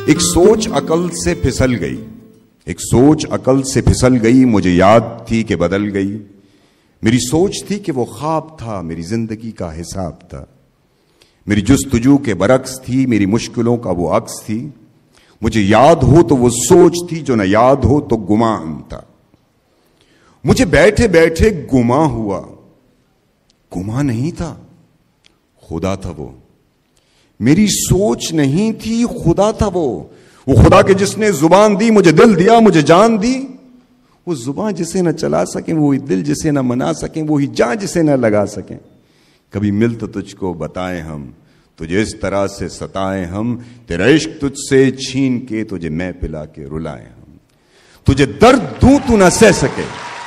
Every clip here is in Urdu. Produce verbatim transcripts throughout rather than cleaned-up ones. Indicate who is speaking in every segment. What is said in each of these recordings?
Speaker 1: ایک سوچ عقل سے پھسل گئی، ایک سوچ عقل سے پھسل گئی، مجھے یاد تھی کہ بدل گئی۔ میری سوچ تھی کہ وہ خواب تھا، میری زندگی کا حساب تھا۔ میری جستجو کے برعکس تھی، میری مشکلوں کا وہ عکس تھی۔ مجھے یاد ہو تو وہ سوچ تھی، جو نہ یاد ہو تو گمان تھا۔ مجھے بیٹھے بیٹھے گما ہوا، گما نہیں تھا، خدا تھا وہ۔ میری سوچ نہیں تھی، خدا تھا وہ۔ وہ خدا کے جس نے زبان دی، مجھے دل دیا، مجھے جان دی۔ وہ زبان جسے نہ چلا سکیں، وہی دل جسے نہ منا سکیں، وہی جان جسے نہ لگا سکیں۔ کبھی مل تو تجھ کو بتائیں ہم، تجھے اس طرح سے ستائیں ہم، تیرا عشق تجھ سے چھین کے تجھے میں پلا کے رلائیں ہم۔ تجھے درد دوں تو نہ سہ سکے،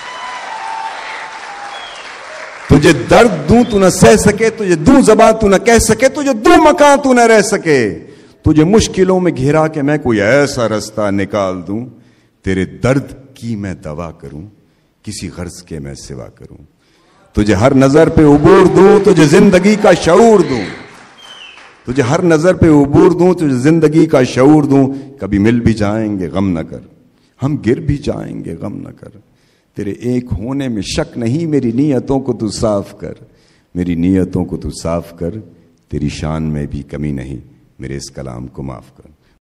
Speaker 1: تجھے درد دوں تو نہ سہ سکے، تجھے دوں زبان تو نہ کہہ سکے، تجھے دوں مکان تو نہ رہ سکے۔ تجھے مشکلوں میں گھیرا کے میں کوئی ایسا رستہ نکال دوں، تیرے درد کی میں دوا کروں، کسی غرض کے میں سوا کروں۔ تجھے ہر نظر پہ عبور دوں، تجھے زندگی کا شعور دوں، تجھے ہر نظر پہ عبور دوں، تجھے زندگی کا شعور دوں۔ کبھی مل بھی جائیں گے غم نہ کر، ہم گر بھی جائیں گے غم نہ کر۔ تیرے ایک ہونے میں شک نہیں، میری نیتوں کو تو صاف کر، میری نیتوں کو تو صاف کر۔ تیری شان میں بھی کمی نہیں، میرے اس کلام کو معاف کر۔